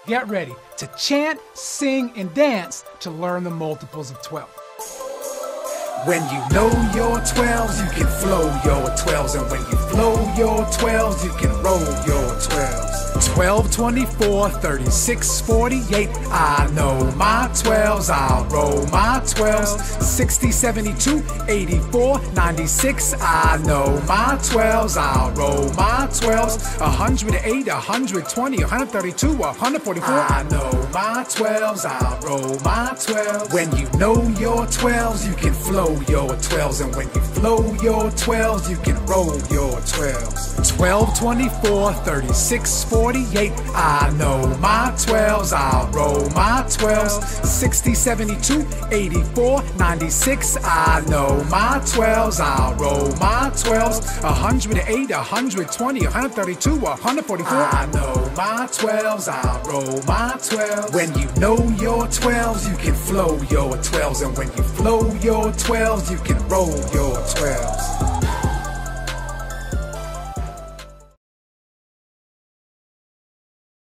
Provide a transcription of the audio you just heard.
Get ready to chant, sing, and dance to learn the multiples of 12. When you know your 12s, you can flow your 12s. And when you flow your 12s, you can roll your 12s. 12, 24, 36, 48. I know my 12s, I'll roll my 12s. 60, 72, 84, 96. I know my 12s, I'll roll my 12s. 108, 120, 132, 144. I know my 12s, I'll roll my 12s. When you know your 12s, you can flow your 12s. And when you flow your 12s, you can roll your 12s. 12, 24, 36, 48. I know my 12s, I'll roll my 12s. 60, 72, 84, 96. I know my 12s, I'll roll my 12s. 108, 120, 132, 144. I know my 12s, I'll roll my 12s. When you know your 12s, you can flow your 12s. And when you flow your 12s, you can roll your 12s.